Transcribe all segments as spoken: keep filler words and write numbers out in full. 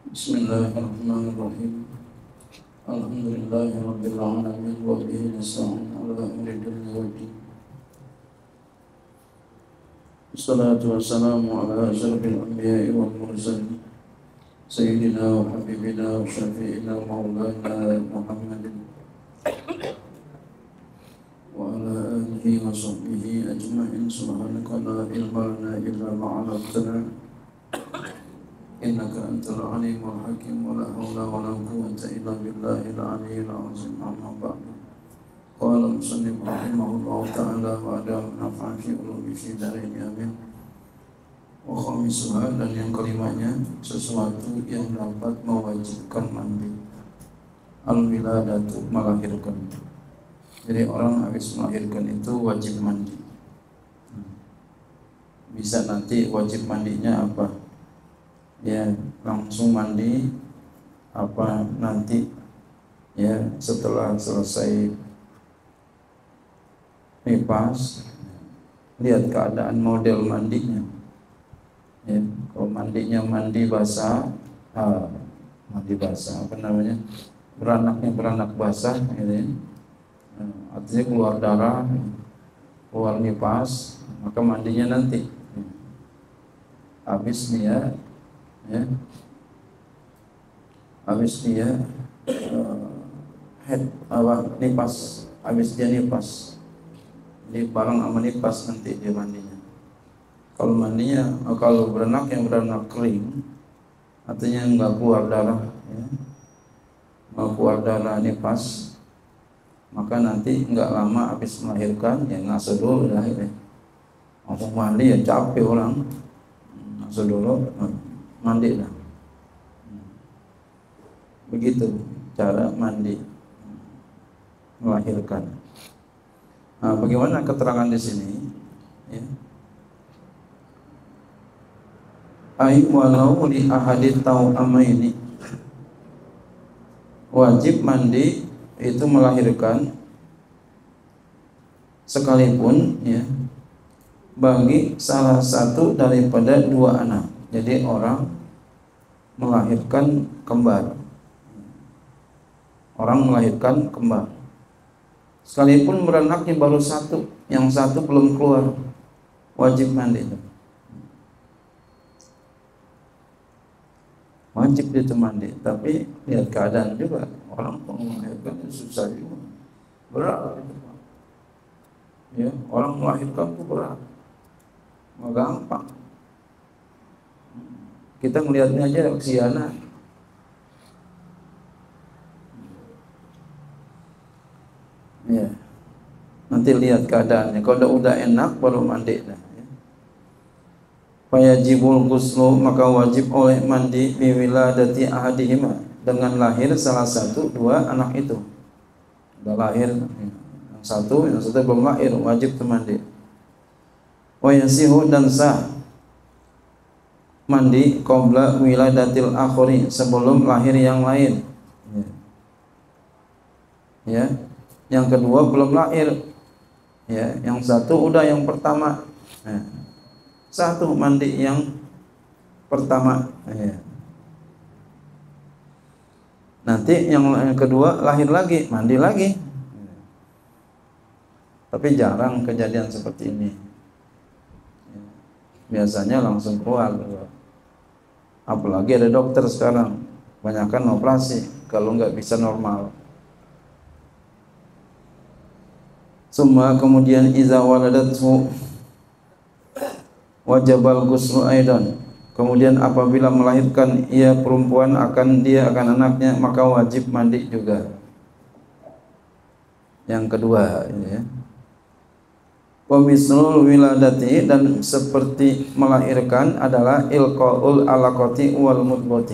Bismillahirrahmanirrahim. Alhamdulillahirabbil alamin wa bihi nasta'in ala umuri dunya waddin. Wassalatu wassalamu ala asyrafil anbiya'i wal mursalin sayyidina wa habibina wa syafi'ina maulana Muhammadin wa ala alihi wa sahbihi ajma'in. Subhanaka la ilma lana illa ma 'allamtana innaka antal alimul hakim wa la hawla wa la quwwata illa billahil aliyyil azim. Amma ba'du. Qala musannif rahimahullahu ta'ala wa adam nafa'a fi ulumi fi darin amin. Wa khamisuha, dan yang kelimanya sesuatu yang dapat mewajibkan mandi. Al-wiladatu, melahirkan. Jadi orang habis melahirkan itu wajib mandi. Bisa nanti wajib mandinya apa? Ya, langsung mandi apa nanti ya setelah selesai nifas, lihat keadaan model mandinya ya. Kalau mandinya mandi basah, ah, mandi basah apa namanya, beranaknya beranak basah gitu ya. Nah, artinya keluar darah, keluar nifas, maka mandinya nanti habis nih ya ya habis dia uh, head apa nifas, habis dia nifas, jadi bareng sama nifas nanti dia mandinya. Kalau mandinya uh, kalau beranak yang beranak kering, artinya nggak keluar darah ya, nggak keluar darah nifas, maka nanti nggak lama habis melahirkan ya ngasuh dulu dah ya. Langsung mandi ya, capek orang, ngasuh dulu mandi lah. Begitu cara mandi melahirkan. Nah, bagaimana keterangan di sini? Ya. Ai walau li ahadit tau amaini, wajib mandi itu melahirkan sekalipun ya bagi salah satu daripada dua anak. Jadi orang melahirkan kembar, orang melahirkan kembar, sekalipun beranaknya baru satu, yang satu belum keluar, wajib mandi. Wajib itu mandi, tapi lihat keadaan juga. Orang melahirkan susah juga, berat itu. Ya, orang melahirkan itu berat, nggak gampang. Kita melihatnya aja kesianan. Ya. Nanti lihat keadaannya. Kalau udah, udah enak baru mandi dah. Ya. Fayajibul ghuslu, maka wajib oleh mandi biwiladati ahadihima, dengan lahir salah satu dua anak itu. Udah lahir yang satu, yang satu belum lahir, wajib tuh mandi. Wa yasihu, dan sah mandi qabla wiladatil akhiri, sebelum lahir yang lain ya. Ya, yang kedua belum lahir ya, yang satu udah yang pertama ya. Satu mandi yang pertama ya. Nanti yang, yang kedua lahir lagi, mandi lagi ya. Tapi jarang kejadian seperti ini ya. Biasanya langsung keluar. Apalagi ada dokter sekarang, banyakkan operasi kalau nggak bisa normal. Summa, kemudian iza waladatu wajabal ghuslu aidan, kemudian apabila melahirkan ia perempuan akan dia akan anaknya, maka wajib mandi juga. Yang kedua ini ya. Wa mislul wiladati, dan seperti melahirkan adalah ilqaul alaqati wal mudghati,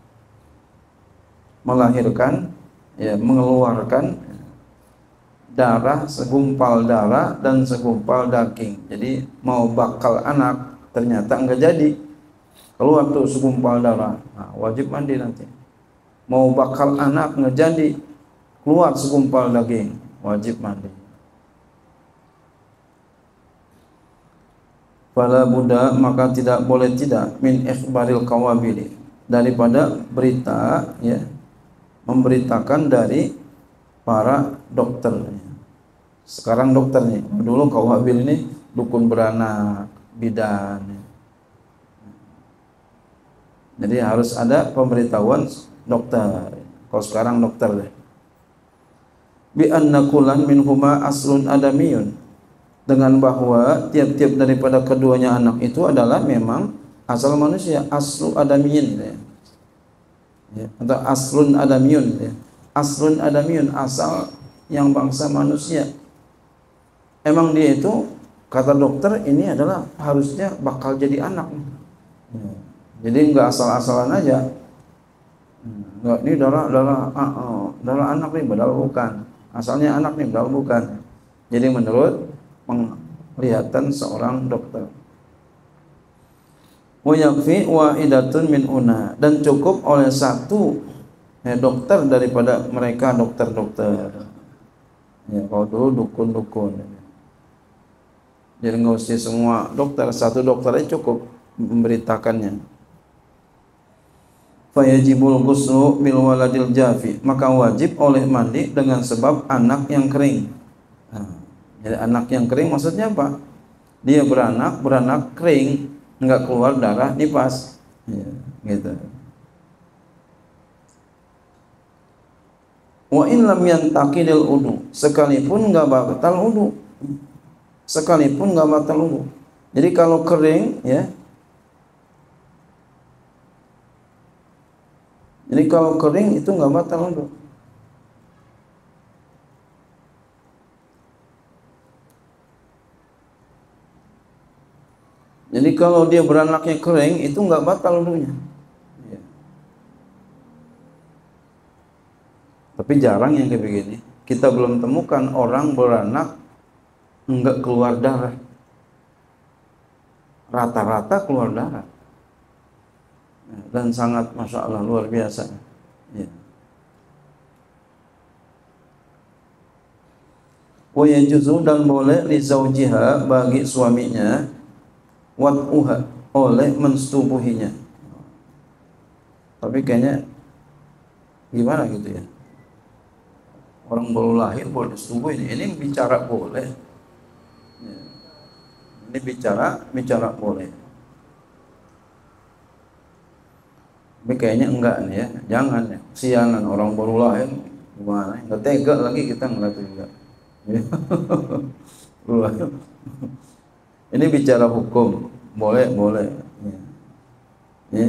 melahirkan ya, mengeluarkan darah, segumpal darah dan segumpal daging. Jadi mau bakal anak ternyata enggak jadi, keluar tuh segumpal darah, nah, wajib mandi nanti. Mau bakal anak enggak jadi, keluar segumpal daging, wajib mandi. Fala buddha, maka tidak boleh tidak min ikhbaril kawabili, daripada berita, ya, memberitakan dari para dokter. Sekarang dokter nih, dulu K U H ini dukun beranak, bidan. Jadi harus ada pemberitahuan dokter. Kalau sekarang dokter deh. Bi anna kullan minhuma aslun adamiyun, dengan bahwa tiap-tiap daripada keduanya anak itu adalah memang asal manusia, aslu adamiyun, ya. Ya, atau aslun adamiyun, ya. Aslun adamiyun, asal yang bangsa manusia. Emang dia itu, kata dokter, ini adalah harusnya bakal jadi anak. Ya. Jadi enggak asal-asalan aja. Enggak, ini darah darah uh, uh, darah anak nih, padahal bukan. Asalnya anak nih, padahal bukan. Jadi menurut penglihatan seorang dokter. Wa yakfi wahidatun min una, dan cukup oleh satu, ya, dokter daripada mereka dokter-dokter. Ya, kalau dulu dukun-dukun. Jadi nggak usah semua dokter, satu dokter aja cukup memberitakannya. Fayajibul ghuslu bil waladil jafi, maka wajib oleh mandi dengan sebab anak yang kering. Nah, jadi anak yang kering maksudnya apa? Dia beranak, beranak kering, enggak keluar darah nifas, ya, gitu. Wa in lam yantaqidil wudu, sekalipun enggak batal wudu, sekalipun enggak batal wudu. Jadi kalau kering, ya. Jadi kalau kering itu enggak batal wudu. Jadi kalau dia beranaknya kering itu enggak batal wudunya. Ya. Tapi jarang yang kayak begini. Kita belum temukan orang beranak enggak keluar darah. Rata-rata keluar darah. Dan sangat masya Allah luar biasa. Ya. Wa yajuzu, dan boleh li zaujiha, bagi suaminya, wat'uha, oleh mensetubuhinya. Tapi kayaknya gimana gitu ya, orang baru lahir boleh disetubuhin. Ini bicara boleh, ya. Ini bicara bicara boleh. Tapi kayaknya enggak nih ya, jangan ya, kesianan orang baru lahir, gimana, enggak tega lagi kita ngeliat juga. Ini bicara hukum, boleh, boleh. Ya. Ya.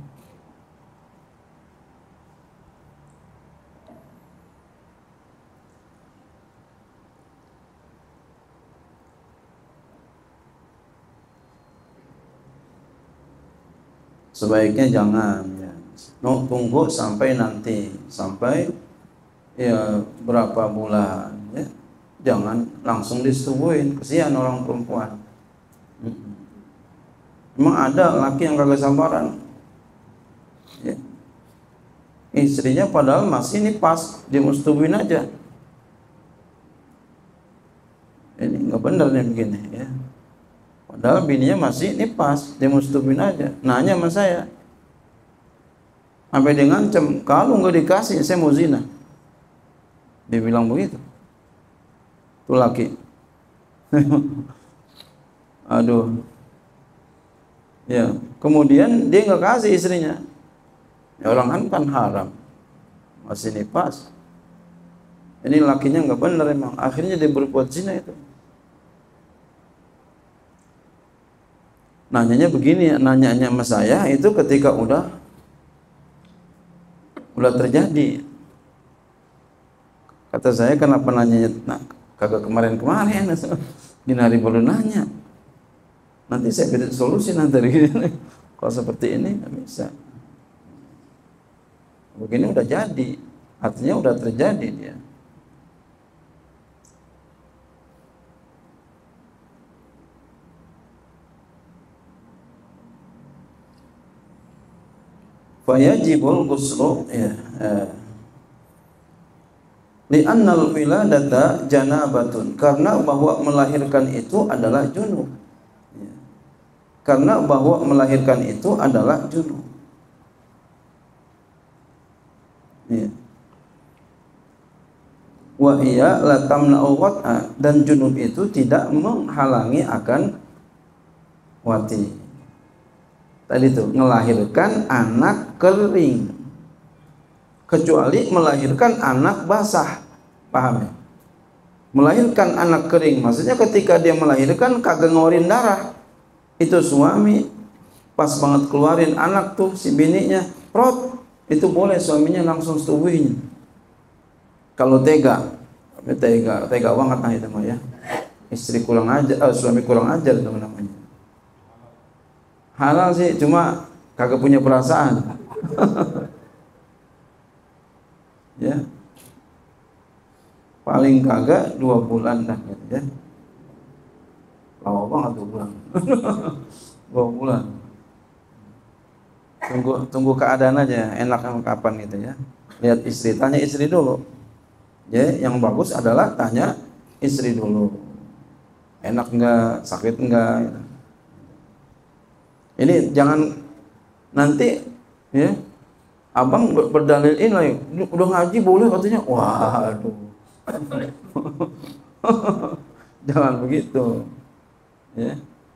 Sebaiknya jangan, ya. No, tunggu sampai nanti, sampai ya berapa bulan, ya. Jangan langsung disetubuhin, kesian orang perempuan. Emang ada laki yang kagak sabaran, ya. Istrinya padahal masih nifas, dia mau setubuhin aja. Ini nggak benar nih begini, ya. Padahal bininya masih nifas, dia mau setubuhin aja. Nanya sama saya, sampai dia ngancem, kalau nggak dikasih saya mau zina. Dia bilang begitu. Tuh laki. Aduh. Ya, kemudian dia nggak kasih istrinya. Ya, orang kan haram, masih nifas. Ini lakinya nggak benar emang. Akhirnya dia berbuat zina itu. Nanyanya begini, nanyanya sama saya itu ketika udah udah terjadi. Kata saya, kenapa nanyanya nah, kagak kemarin-kemarin, di hari baru nanya. Nanti saya beri solusi nanti. Kalau seperti ini nggak bisa. Begini udah jadi, artinya udah terjadi dia. Fayajibul ghuslu, ya, eh. Li'annal wiladata janabatun, karena bahwa melahirkan itu adalah junub, ya. Karena bahwa melahirkan itu adalah junub. wa hiya la tamna'u ghad'a, dan junub itu tidak menghalangi akan wati. Tadi itu melahirkan anak kering, kecuali melahirkan anak basah. Paham ya? Melahirkan anak kering maksudnya ketika dia melahirkan kagak ngeluarin darah, itu suami pas banget keluarin anak tuh si bininya prot, itu boleh suaminya langsung setubuhin. Kalau tega, tega, tega banget nah itu mah ya. Istri kurang ajar, eh, suami kurang ajar itu namanya. Halal sih, cuma kagak punya perasaan. Ya. Paling kagak dua bulan dah gitu ya. Lama banget dua bulan. Dua bulan. Tunggu tunggu keadaan aja, enak kapan gitu ya. Lihat istri, tanya istri dulu. Ya, yang bagus adalah tanya istri dulu. Enak enggak, sakit enggak. Ini jangan nanti ya abang berdalilin lagi, udah ngaji boleh katanya. Waduh. Jangan begitu. Ya.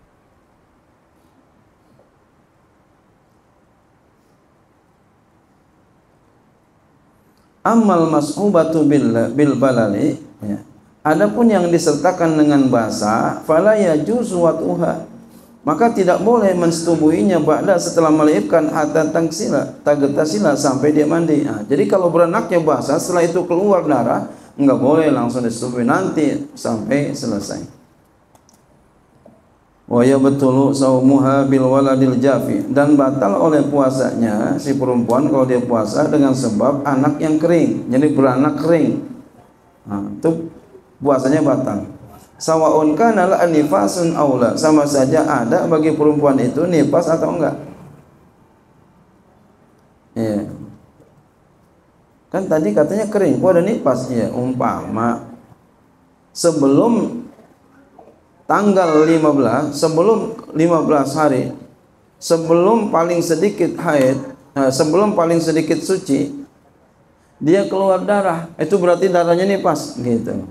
Amal mas'ubatu bil bil balali, ya. Adapun yang disertakan dengan basah, fala yajuzu watuha, maka tidak boleh mensetubuhinya ba'da setelah melahirkan hatta tangsila, tagetasila sampai dia mandi. Nah, jadi kalau beranaknya basah setelah itu keluar darah, enggak boleh langsung disetubuhi, nanti sampai selesai. Wa yabtulu saumuha bil waladil jafi, dan batal oleh puasanya si perempuan kalau dia puasa dengan sebab anak yang kering, jadi beranak kering. Nah, itu puasanya batal. Sawaun kana la nifasun aula, sama saja ada bagi perempuan itu nifas atau enggak. Iya. Kan tadi katanya kering, kok ada nifas? Ya, umpama sebelum tanggal lima belas, sebelum lima belas hari, sebelum paling sedikit haid, nah, sebelum paling sedikit suci, dia keluar darah, itu berarti darahnya nifas gitu.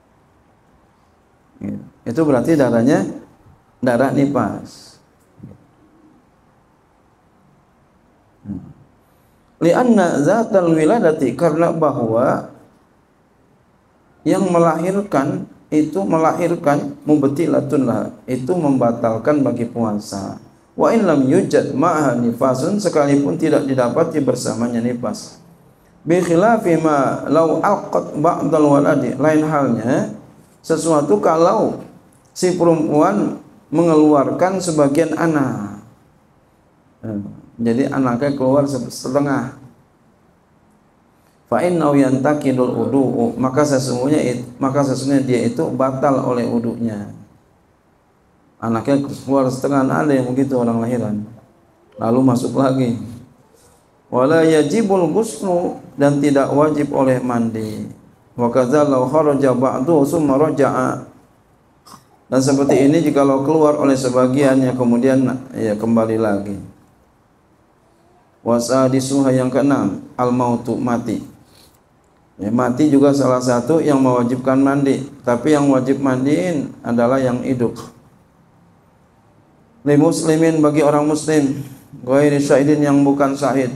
Itu berarti darahnya darah nifas. Lianna zatal wiladati, karena bahwa yang melahirkan itu melahirkan mubtilatun lah, itu membatalkan bagi puasa. Wa in lam yujad ma'ha nifasun, sekalipun tidak didapati bersamanya nifas. Bi khilafi ma law alqat ba'dal waladi, lain halnya sesuatu kalau si perempuan mengeluarkan sebagian anak. Jadi anaknya keluar setengah. Fa innahu yantakidul wudu, maka sesungguhnya it, maka sesungguhnya dia itu batal oleh wudunya. Anaknya keluar setengah, ada yang begitu orang lahiran. Lalu masuk lagi. Wala yajibul ghuslu, dan tidak wajib oleh mandi. Wa kadza law kharaja ba'du summa raja'a, dan seperti ini jikalau keluar oleh sebagiannya kemudian ya kembali lagi. Wasadisuha, yang keenam, al mautu, mati. Ya, mati juga salah satu yang mewajibkan mandi, tapi yang wajib mandiin adalah yang hidup. Li muslimin, bagi orang muslim, ghairi syahidin, yang bukan syahid.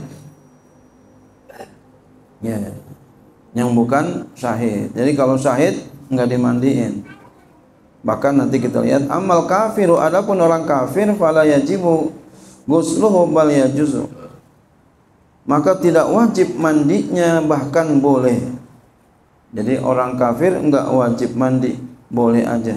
Ya, yang bukan syahid. Jadi kalau syahid enggak dimandiin. Bahkan nanti kita lihat amal kafiru, adapun orang kafir, fala yajibu ghusluhu bal yajuzu, maka tidak wajib mandinya, bahkan boleh. Jadi orang kafir enggak wajib mandi, boleh aja.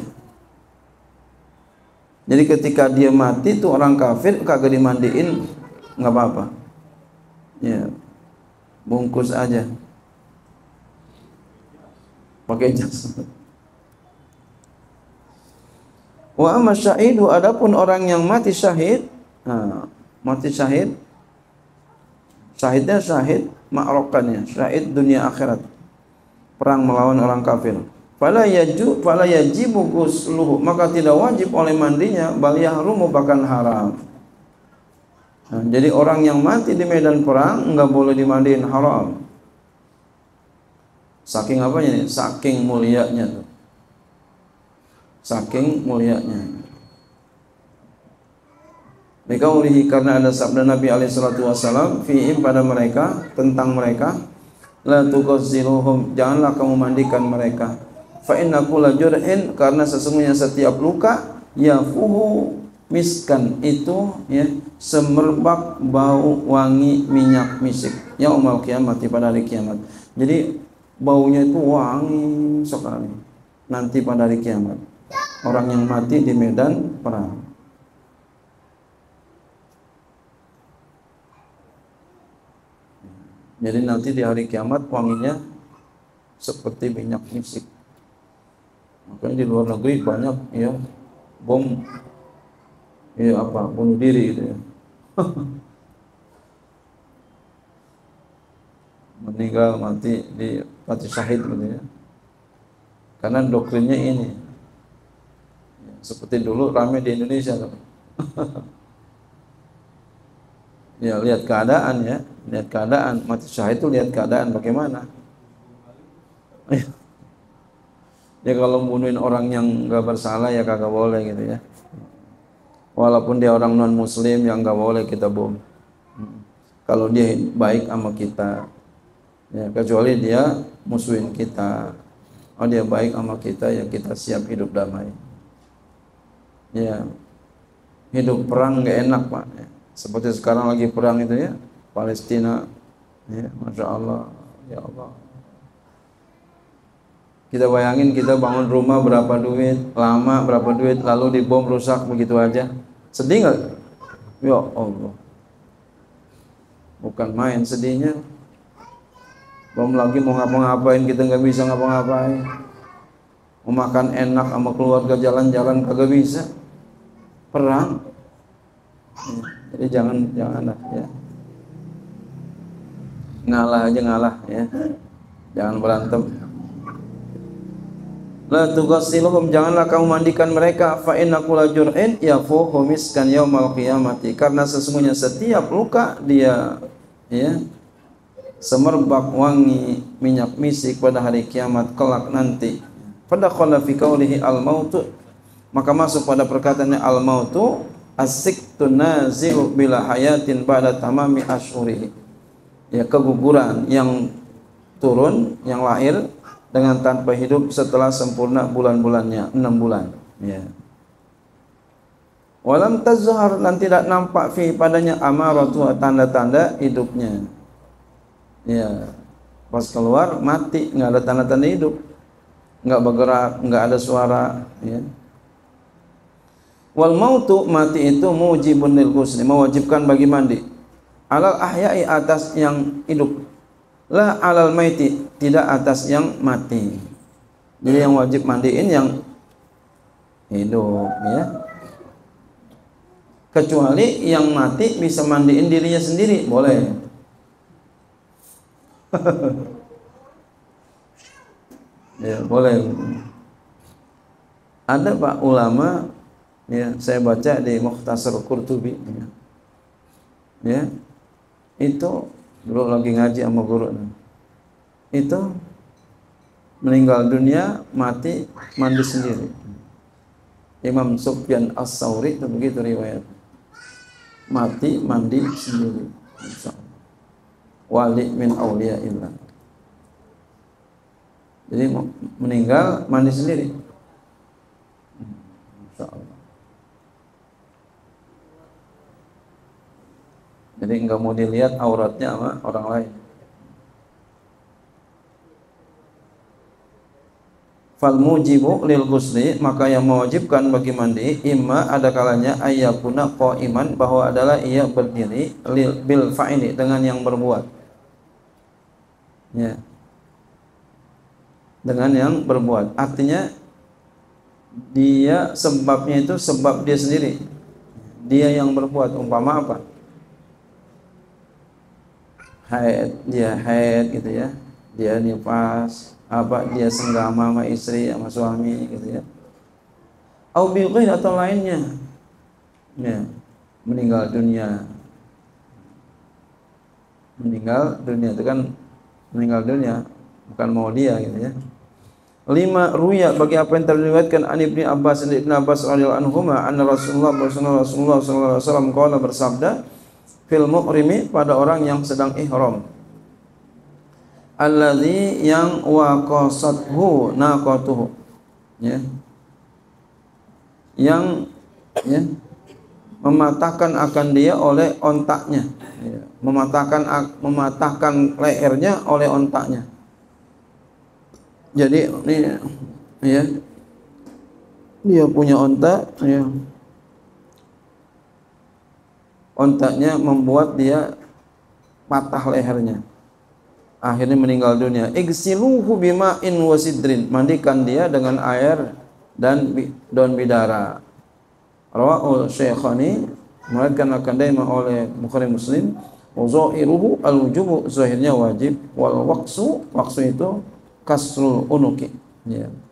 Jadi ketika dia mati tuh orang kafir kagak dimandiin, enggak apa-apa. Ya, bungkus aja, pakai jas. Wa amma syahidu, adapun orang yang mati syahid, nah, mati syahid, syahidnya syahid ma'rokannya, syahid dunia akhirat, perang melawan orang kafir. Fala yaju fala yajibu ghusluhu, maka tidak wajib oleh mandinya, bal yahrumu, bahkan haram. Nah, jadi orang yang mati di medan perang enggak boleh dimandiin, haram. Saking apanya nih? Saking mulianya tuh. Saking mulianya. Bikaulihi, karena ada sabda Nabi alaihi salatu wasallam, fi'im pada mereka, tentang mereka, la tughazziluhum, janganlah kamu mandikan mereka. Fa inna kulla jur'in, karena sesungguhnya setiap luka, yafuhu miskan, itu ya semerbak bau wangi minyak misik. Yaumul qiyamati, pada hari kiamat. Jadi baunya itu wangi sekali nanti pada hari kiamat. Orang yang mati di medan perang. Jadi nanti di hari kiamat wanginya seperti minyak misik. Makanya di luar negeri banyak ya bom ya apa bunuh diri gitu ya. Meninggal mati di mati syahid gitu ya. Karena doktrinnya ini. Seperti dulu ramai di Indonesia kan. Ya lihat keadaan ya, lihat keadaan mati syahid itu lihat keadaan bagaimana. Ya kalau bunuhin orang yang nggak bersalah ya kagak boleh gitu ya. Walaupun dia orang non muslim yang nggak boleh kita bom. Kalau dia baik sama kita, ya kecuali dia musuhin kita. Oh dia baik sama kita ya kita siap hidup damai. Ya hidup perang nggak enak pak. Seperti sekarang lagi perang itu ya, Palestina, ya, masya Allah, ya Allah. Kita bayangin kita bangun rumah berapa duit, lama berapa duit, lalu dibom rusak begitu aja, sedih nggak? Ya Allah, bukan main sedihnya. Belum lagi mau ngapa-ngapain kita nggak bisa ngapa-ngapain, mau makan enak sama keluarga jalan-jalan kagak bisa, perang. Ya. Jadi jangan janganlah ya. Ngalah aja ngalah ya. Jangan berantem. La tughassiluhum, janganlah kamu mandikan mereka, fa inna kulla jur'in yafuhu miskan yaumal qiyamati, karena sesungguhnya setiap luka dia ya semerbak wangi minyak misik pada hari kiamat kelak nanti. Pada qala fi qaulihi al-mautu, maka masuk pada perkataannya al-mautu as-siktu nazilu bila hayatin ba'da tamami ashurihi, ya keguguran yang turun, yang lahir dengan tanpa hidup setelah sempurna bulan-bulannya, enam bulan ya. Walam tazhar, dan tidak nampak fi padanya amaratu, tanda-tanda hidupnya ya. Pas keluar mati, enggak ada tanda-tanda hidup, enggak bergerak, enggak ada suara ya. Wal mautu, mati itu mujibun lil ghusli, mewajibkan bagi mandi. Alal ahya'i, atas yang hidup. La alal maiti, tidak atas yang mati. Jadi yang wajib mandiin yang hidup ya. Kecuali yang mati bisa mandiin dirinya sendiri, boleh. Ya, boleh. Ada Pak ulama ya, saya baca di Mukhtasar Qurtubi ya. Ya. Itu dulu lagi ngaji sama guru. Itu meninggal dunia, mati, mandi sendiri. Imam Sufyan As-Sauri itu begitu riwayat. Mati, mandi sendiri. Wali min auliyaillah. Jadi meninggal, mandi sendiri. Insyaallah. Jadi enggak mau dilihat auratnya sama orang lain. Fal mujibu lil ghusli, maka yang mewajibkan bagi mandi imma ada kalanya ayyakuna qaiman, bahwa adalah ia berdiri, lil bil fa'ili, dengan yang berbuat. Ya. Dengan yang berbuat. Artinya dia sebabnya itu sebab dia sendiri. Dia yang berbuat, umpama apa? Haid, dia haid gitu ya, dia nifas, apa dia senggama sama istri sama suami gitu ya, au bi ghairi, atau lainnya ya, meninggal dunia. Meninggal dunia itu kan meninggal dunia bukan mau dia gitu ya. Lima, ruya, bagi apa yang terriwayatkan an Ibnu Abbas dan Ibnu Abbas radhiyallahu anhuma anna Rasulullah Rasulullah sallallahu alaihi wasallam qala bersabda fil muhrimi, pada orang yang sedang ihram, alladzi yang waqasathu naqatuhu, ya, yang ya mematahkan akan dia oleh ontaknya, ya, mematahkan mematahkan lehernya oleh ontaknya. Jadi ini ya, dia punya onta, ya, ontaknya membuat dia patah lehernya, akhirnya meninggal dunia. Igsiluhu bima'in wasidrin, mandikan dia dengan air dan daun bidara. Rawahu Syekhani, meriwayatkan akan daima oleh Bukhari Muslim. Zahiruhu al-wujubu, zahirnya wajib. Wal waqsu, waqsu itu kasrul unuki, ya,